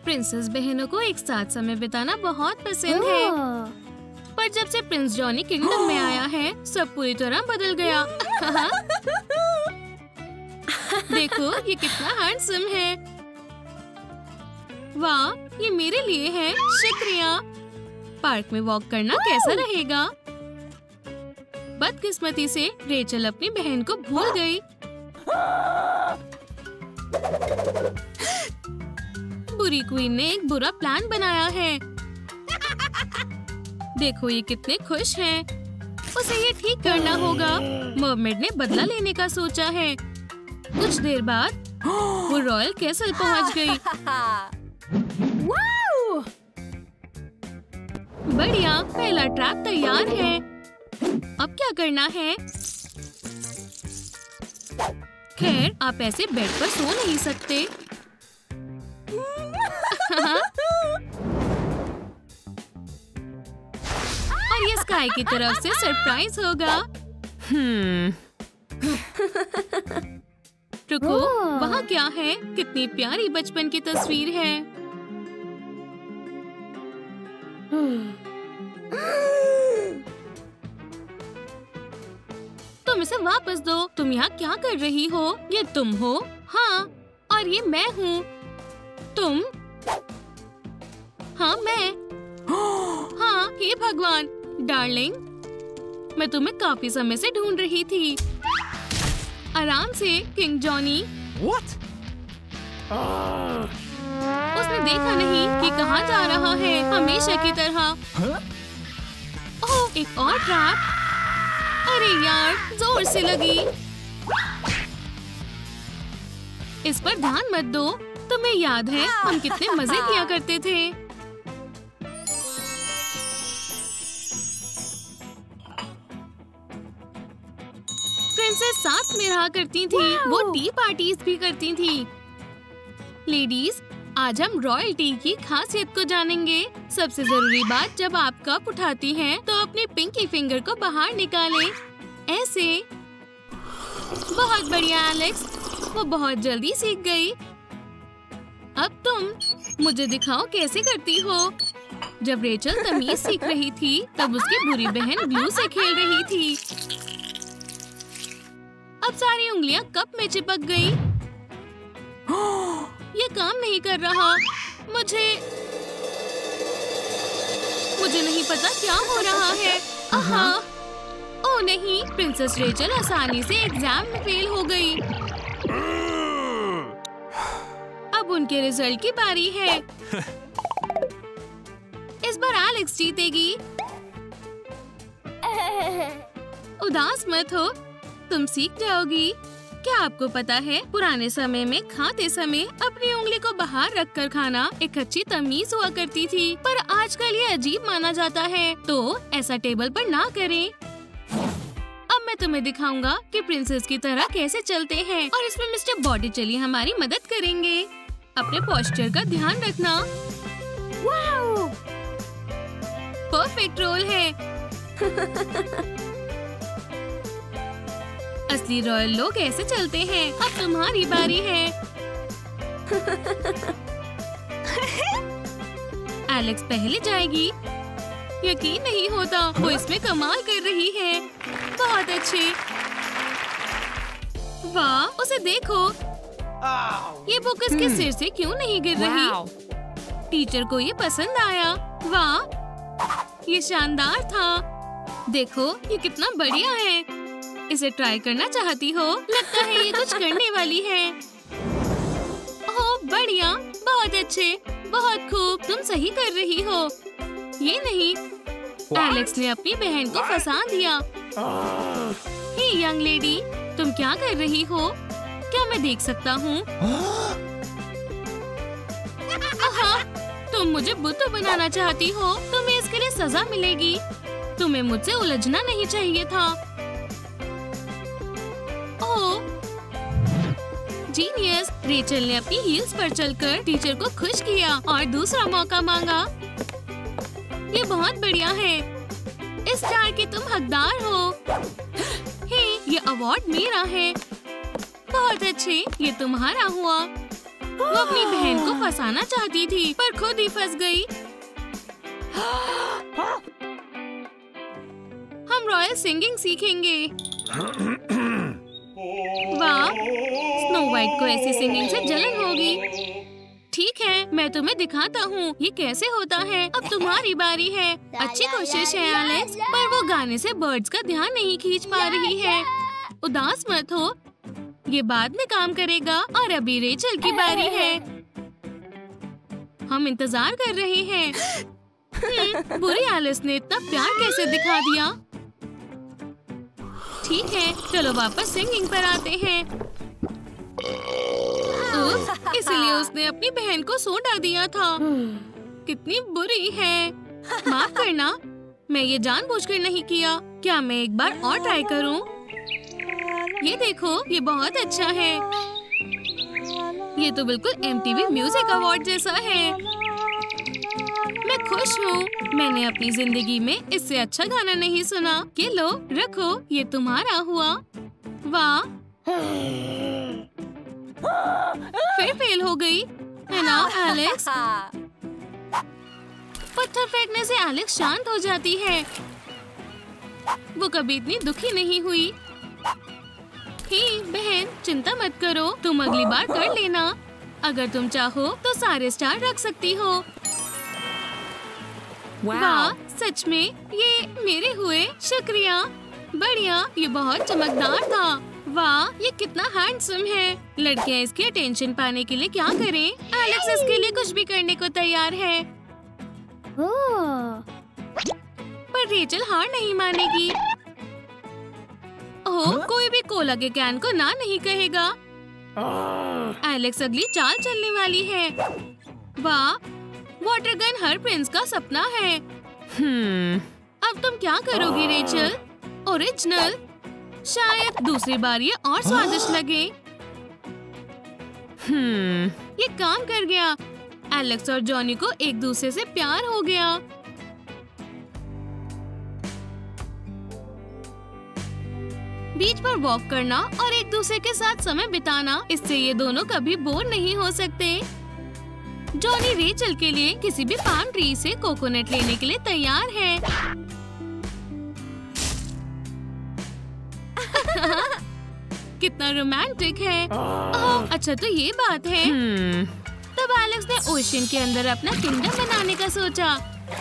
Princess बहनों को एक साथ समय बिताना बहुत पसंद है। पर जब से प्रिंस जॉनी किंगडम में आया है, सब पूरी तरह बदल गया। देखो ये कितना हैंडसम है। वाह, ये मेरे लिए है। शुक्रिया। पार्क में वॉक करना कैसा रहेगा? बदकिस्मती से रेचल अपनी बहन को भूल गई। बुरी क्वीन ने एक बुरा प्लान बनाया है। देखो ये कितने खुश हैं। उसे ये ठीक करना होगा। मर्मेड ने बदला लेने का सोचा है। कुछ देर बाद वो रॉयल कैसल पहुंच गई। बढ़िया, पहला ट्रैप तैयार है। अब क्या करना है? खैर, आप ऐसे बेड पर सो नहीं सकते। और ये स्काई की तरफ से सरप्राइज होगा। रुको, वहाँ क्या है? कितनी प्यारी बचपन की तस्वीर है। तुम इसे वापस दो। तुम यहाँ क्या कर रही हो? ये तुम हो? हाँ, और ये मैं हूँ। तुम? हाँ, मैं। हाँ, हे भगवान, डार्लिंग, मैं तुम्हें काफी समय से ढूंढ रही थी। आराम से, किंग जॉनी। What? उसने देखा नहीं कि कहाँ जा रहा है, हमेशा की तरह। ओह, एक और ट्रैप। अरे यार, जोर से लगी। इस पर ध्यान मत दो। तुम्हें याद है हम कितने मजे किया करते थे? प्रिंसेस साथ में रहा करती थी। वो टी पार्टीज भी करती थी। लेडीज, आज हम रॉयल टी की खासियत को जानेंगे। सबसे जरूरी बात, जब आप कप उठाती हैं, तो अपनी पिंकी फिंगर को बाहर निकालें। ऐसे। बहुत बढ़िया एलेक्स, वो बहुत जल्दी सीख गई। अब तुम मुझे दिखाओ कैसे करती हो। जब रेचल तमीज सीख रही थी, तब उसकी बुरी बहन ग्लू से खेल रही थी। अब सारी उंगलियां कप में चिपक गई। ये काम नहीं कर रहा। मुझे नहीं पता क्या हो रहा है। आहा! ओह नहीं, प्रिंसेस रेचल आसानी से एग्जाम में फेल हो गई। अब उनके रिजल्ट की बारी है। इस बार एलेक्स जीतेगी। उदास मत हो, तुम सीख जाओगी। क्या आपको पता है, पुराने समय में खाते समय अपनी उंगली को बाहर रखकर खाना एक अच्छी तमीज हुआ करती थी, पर आजकल ये अजीब माना जाता है। तो ऐसा टेबल पर ना करें। अब मैं तुम्हें दिखाऊंगा कि प्रिंसेस की तरह कैसे चलते हैं, और इसमें मिस्टर बॉटिचेली हमारी मदद करेंगे। अपने पोस्चर का ध्यान रखना। वाओ! परफेक्ट रोल है। असली रॉयल लोग ऐसे चलते हैं। अब तुम्हारी बारी है। एलेक्स पहले जाएगी। यकीन नहीं होता, वो इसमें कमाल कर रही है। बहुत अच्छे। वाह, उसे देखो। ये बुक इसके सिर से क्यों नहीं गिर रही? टीचर को ये पसंद आया। वाह, ये शानदार था। देखो ये कितना बढ़िया है। इसे ट्राई करना चाहती हो? लगता है ये कुछ करने वाली है। ओह बढ़िया, बहुत अच्छे, बहुत खूब, तुम सही कर रही हो। ये नहीं, एलेक्स ने अपनी बहन को फंसा दिया। हे यंग लेडी, तुम क्या कर रही हो? क्या मैं देख सकता हूँ? तुम मुझे बुद्ध बनाना चाहती हो? तुम्हें इसके लिए सजा मिलेगी। तुम्हें मुझसे उलझना नहीं चाहिए था। ओह, जीनियस! रेचल ने अपनी हील्स पर चलकर टीचर को खुश किया और दूसरा मौका मांगा। ये बहुत बढ़िया है। इस स्टार के तुम हकदार हो। हे, ये अवार्ड मेरा है। बहुत अच्छे, ये तुम्हारा हुआ। वो अपनी बहन को फंसाना चाहती थी पर खुद ही फंस गई। हम रॉयल सिंगिंग सीखेंगे। वाह, स्नो वाइट को ऐसी सिंगिंग से जलन होगी। ठीक है, मैं तुम्हें दिखाता हूँ ये कैसे होता है। अब तुम्हारी बारी है। अच्छी कोशिश है एलेक्स, पर वो गाने से बर्ड्स का ध्यान नहीं खींच पा रही है। उदास मत हो, ये बाद में काम करेगा। और अभी रेचल की बारी है। हम इंतजार कर रहे हैं। बुरी एलिस ने इतना प्यार कैसे दिखा दिया। ठीक है, चलो वापस सिंगिंग पर आते हैं। इसलिए उसने अपनी बहन को सोडा दिया था। कितनी बुरी है। माफ करना, मैं ये जानबूझकर नहीं किया। क्या मैं एक बार और ट्राई करूं? ये देखो, ये बहुत अच्छा है। ये तो बिल्कुल MTV म्यूजिक अवार्ड जैसा है। मैं खुश हूँ। मैंने अपनी जिंदगी में इससे अच्छा गाना नहीं सुना। ये लो, रखो, ये तुम्हारा हुआ। वाह, फिर फेल हो गई है ना एलेक्स? पत्थर फेंकने से एलेक्स शांत हो जाती है। वो कभी इतनी दुखी नहीं हुई। ही बहन, चिंता मत करो, तुम अगली बार कर लेना। अगर तुम चाहो तो सारे स्टार रख सकती हो। वाह, सच में ये मेरे हुए। शुक्रिया, बढ़िया, ये बहुत चमकदार था। वाह, ये कितना हैंडसम है। लड़कियां इसकी अटेंशन पाने के लिए क्या करें? एलेक्स इसके लिए कुछ भी करने को तैयार है। पर रेचल हार नहीं मानेगी। ओह, कोई भी कोला के कैन को ना नहीं कहेगा। एलेक्स अगली चाल चलने वाली है। वाह, वाटर गन हर प्रिंस का सपना है। अब तुम क्या करोगी रेचल? ओरिजिनल? शायद दूसरी बार ये और स्वादिष्ट लगे। ये काम कर गया। एलेक्स और जॉनी को एक दूसरे से प्यार हो गया। बीच पर वॉक करना और एक दूसरे के साथ समय बिताना, इससे ये दोनों कभी बोर नहीं हो सकते। जॉनी रेचल के लिए किसी भी पाम ट्री से कोकोनट लेने के लिए तैयार है। कितना रोमांटिक है। ओह, अच्छा तो ये बात है। तब एलेक्स ने ओशन के अंदर अपना किंगडम बनाने का सोचा।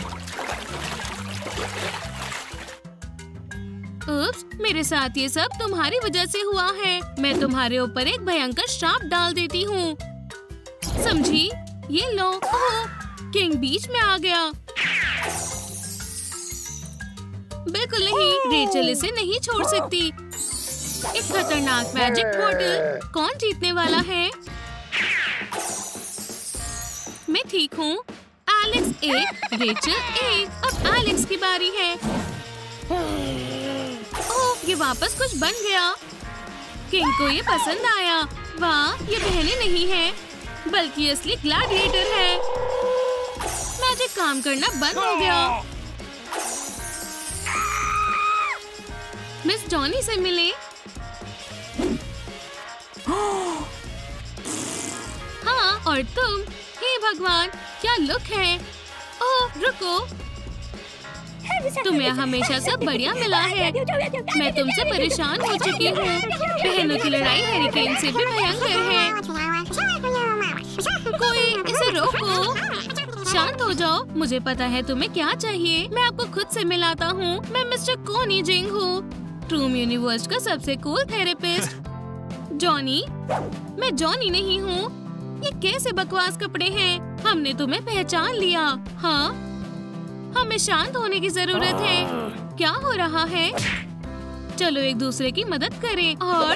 उप्स, मेरे साथ ये सब तुम्हारी वजह से हुआ है। मैं तुम्हारे ऊपर एक भयंकर श्राप डाल देती हूँ, समझी? ये लो। ओह, किंग बीच में आ गया। बिल्कुल नहीं, रेचल इसे नहीं छोड़ सकती। एक खतरनाक मैजिक बॉटल। कौन जीतने वाला है? मैं ठीक हूँ। Alex 1, Rachel 1। अब एलेक्स की बारी है। ओह, ये वापस कुछ बन गया। किंग को ये पसंद आया। वाह, ये बहनें नहीं है बल्कि असली ग्लैडिएटर है। मैजिक काम करना बंद हो गया। मिस जॉनी से मिले। हाँ, और तुम? हे भगवान, क्या लुक है। ओह, रुको, तुम्हें हमेशा सब बढ़िया मिला है। मैं तुमसे परेशान हो चुकी हूँ। बहनों की लड़ाई हरिकेन से भी भयंकर है। कोई इसे रोको। शांत हो जाओ। मुझे पता है तुम्हें क्या चाहिए। मैं आपको खुद से मिलाता हूँ। मैं मिस्टर कोनी जिंग हूँ, ट्रूम यूनिवर्स का सबसे कूल थेरेपिस्ट। जॉनी? मैं जॉनी नहीं हूँ। ये कैसे बकवास कपड़े हैं? हमने तुम्हें पहचान लिया। हाँ, हमें शांत होने की जरूरत है। क्या हो रहा है? चलो एक दूसरे की मदद करें। और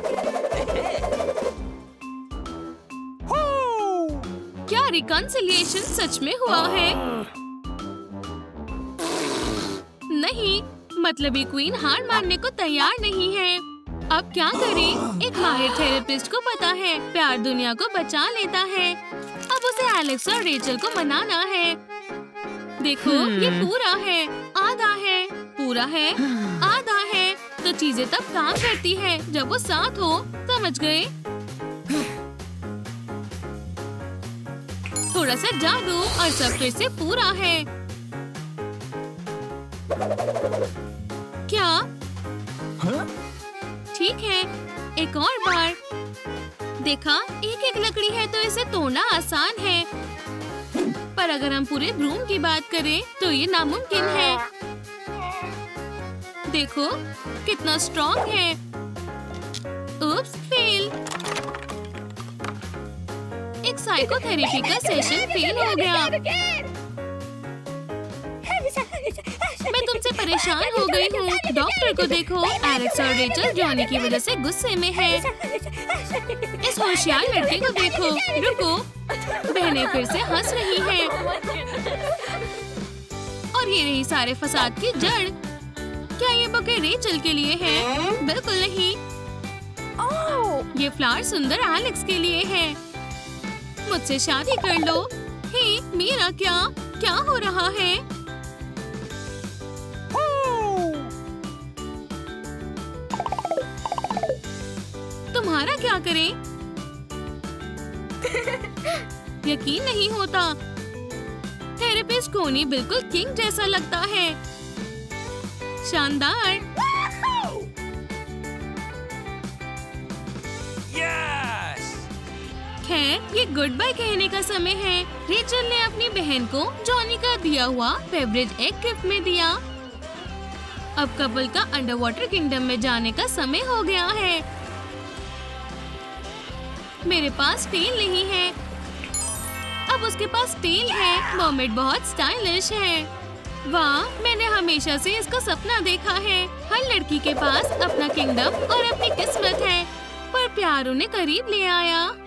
क्या रिकॉन्सिलिएशन सच में हुआ है? नहीं, मतलब ये क्वीन हार मानने को तैयार नहीं है। अब क्या करें? एक माहिर थेरेपिस्ट को पता है प्यार दुनिया को बचा लेता है। अब उसे एलेक्स और रेचल को मनाना है। देखो, ये पूरा है, आधा है, पूरा है, आधा है। तो चीजें तब काम करती है जब वो साथ हो, समझ गए? थोड़ा सा जादू और सब फिर से पूरा है। क्या? ठीक है, एक और बार। देखा, एक एक लकड़ी है तो इसे तोड़ना आसान है, पर अगर हम पूरे ब्रूम की बात करें तो ये नामुमकिन है। देखो कितना स्ट्रॉन्ग है। Oops, fail. एक साइकोथेरेपी का सेशन फेल हो गया। मैं तुमसे परेशान हो गई हूँ। डॉक्टर को देखो, एलेक्स और रेचल जॉनी की वजह से गुस्से में है। इस होशियार लड़के को देखो। रुको, बहनें फिर से हंस रही हैं। और ये रही सारे फसाद की जड़। क्या ये बुके रेचल के लिए है? बिल्कुल नहीं। ये फ्लावर सुंदर एलेक्स के लिए है। मुझसे शादी कर लो। हे, मेरा क्या हो रहा है? तुम्हारा क्या करें? यकीन नहीं होता। थेरेपिस्ट कोनी बिल्कुल किंग जैसा लगता है। शानदार। खैर, ये गुड बाय कहने का समय है। रेचल ने अपनी बहन को जॉनी का दिया हुआ फेवरेट एग गिफ्ट में दिया। अब कपल का अंडर वाटर किंगडम में जाने का समय हो गया है। मेरे पास टेल नहीं है। अब उसके पास टेल है। मर्मेड बहुत स्टाइलिश है। वाह, मैंने हमेशा से इसका सपना देखा है। हर लड़की के पास अपना किंगडम और अपनी किस्मत है, पर प्यार उन्हें करीब ले आया।